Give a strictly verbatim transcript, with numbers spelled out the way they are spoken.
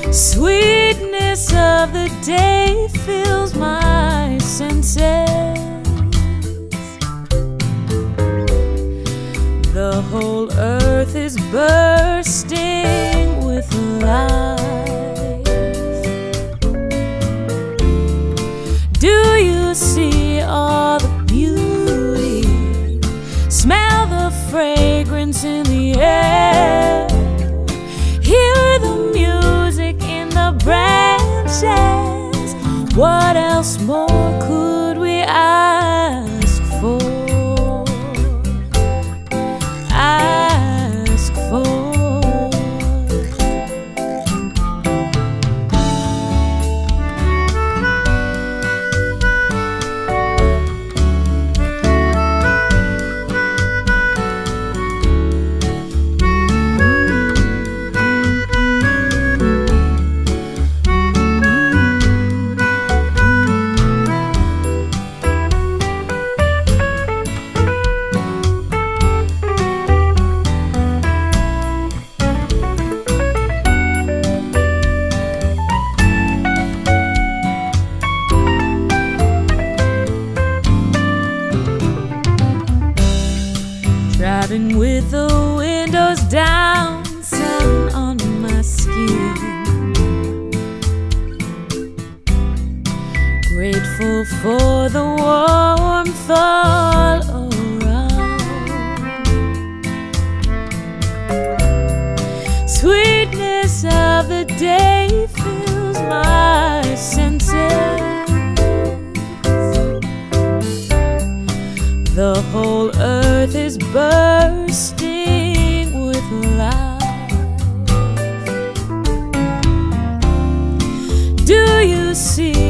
Sweetness of the day fills my senses. The whole earth is bursting with life. Do you see all the beauty? Smell the fragrance in the air. Hear the music in the branches. What else more could we ask for? Ask for. Driving with the windows down, sun on my skin. Grateful for the warmth all around. Sweetness of the day fills my senses. The whole earth is bursting with life. Do you see